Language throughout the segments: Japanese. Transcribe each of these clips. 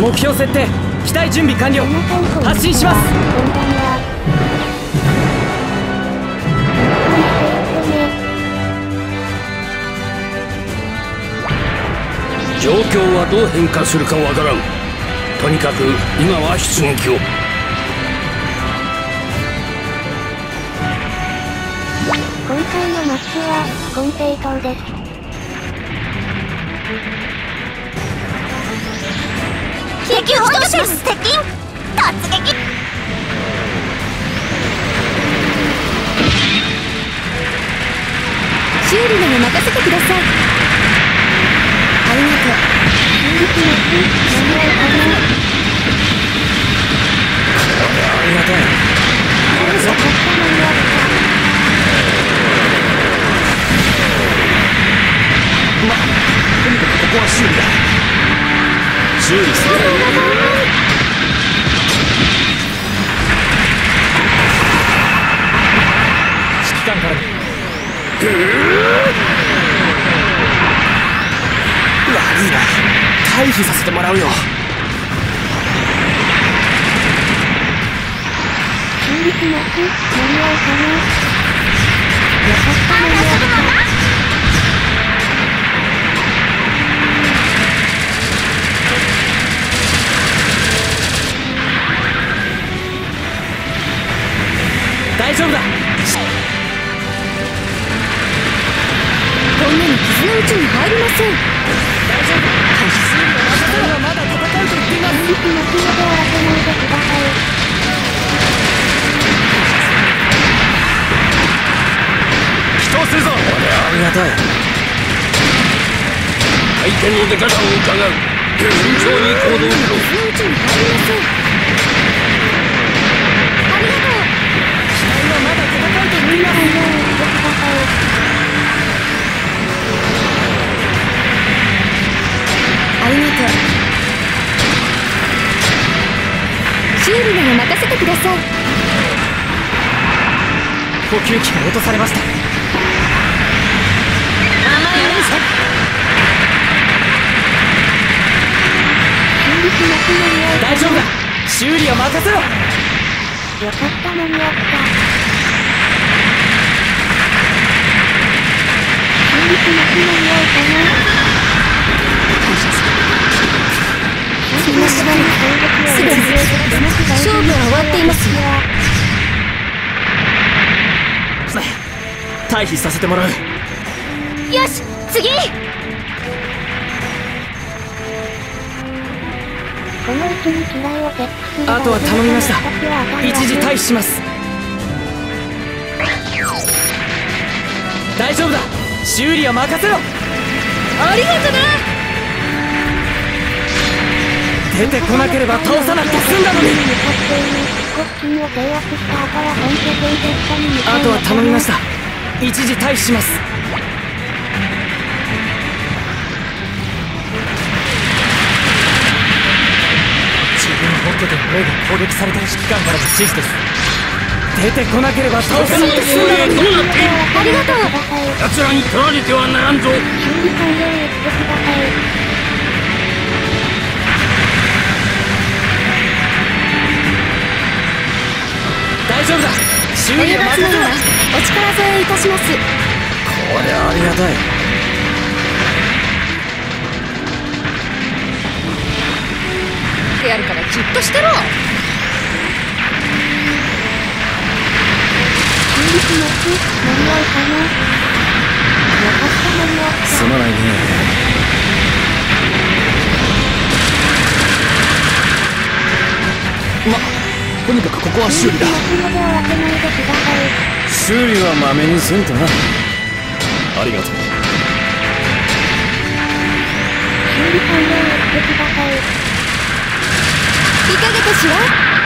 目標設定、機体準備完了。発進します。 状況はどう変化するかわからん。とにかく今は出撃を。 今回のマッチは金平糖です。 敵本拠地接近突撃。 修理なら任せてください。ありがとう。 ありがたい。とにかくここは修理だ。修理する。指揮官から悪いな、退避させてもらうよ。 修理します。間に合うかな。よかった間に合った。 大丈夫だ。 こんなに傷のうちに入りません。 大丈夫。私はまだ戦うと言っています。 修理しますので終わらせないでください。 祈祷するぞ。ありがたい。 相手の出方を伺う。慎重に行動しろ。 傷のうちに入りません。ありがとう。 機体はまだ戦うと言っています。 ありがとう。修理なら任せてください。 補給機が落とされました。大丈夫だ。修理は任せろ。 よかった間に合った。修理します間に合うかな。 そんなしばらくすぐに勝負は終わっていますよ。 退避させてもらう。 よし、次。 この位置に機雷を設置する。 あとは頼みました。一時退避します。大丈夫だ。修理は任せろ。 ありがとな。 出てこなければ倒さなくて済んだのに。あとは頼みました。一時退避します。自分本拠点の A が攻撃された指揮官からの指示です。出てこなければ倒さなくて済んだのに。 どうなっている。 ありがとう。 奴らに取られてはならんぞ。 大丈夫だ。修理は任せろ。 お力添えいたします。 これはありがたい。 やるからじっとしてろ。 すまないね。とにかくここは修理だ。修理はまめにせんとな。ありがとう。 修理完了をしてください。 いかがかしら。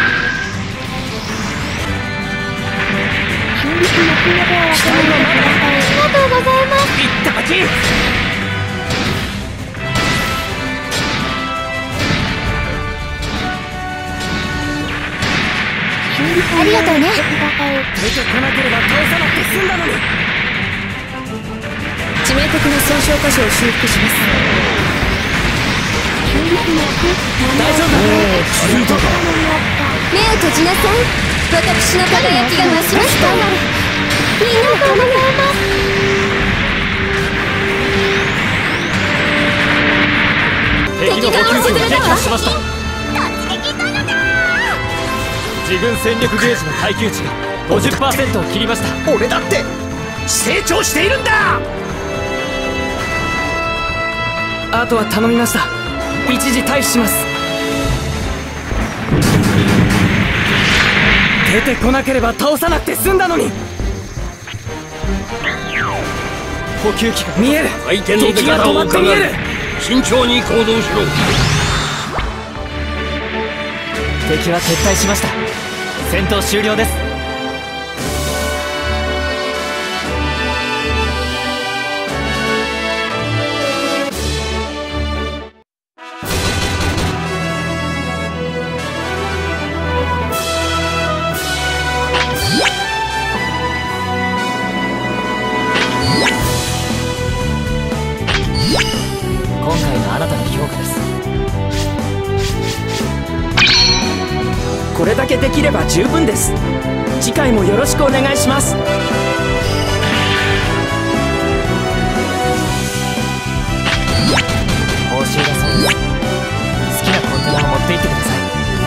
修理しますので終わらせないでください。 ありがとうございます。 いったかき。 ありがとうね。 出てこなければ倒さなくて済んだのに。 致命的な損傷箇所を修復します。 大丈夫だ。 いたか。 目を閉じなさい。私の輝きが増しました。みんなのために敵の補給機を撃破しました。自軍戦力ゲージの耐久値が 50% を切りました。 俺だって成長しているんだ。 あとは頼みました。一時退避します。出てこなければ倒さなくて済んだのに。補給機が見える。 相手の出敵が方を止まって見える。 慎重に行動しろ。 敵は撤退しました。戦闘終了です。今回のあなたの評価です。これだけできれば十分です。次回もよろしくお願いします。報酬だそうです。好きなコンテナを持って行ってください。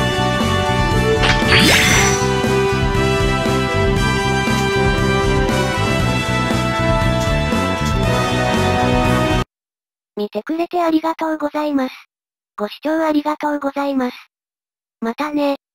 見てくれてありがとうございます。ご視聴ありがとうございます。またね。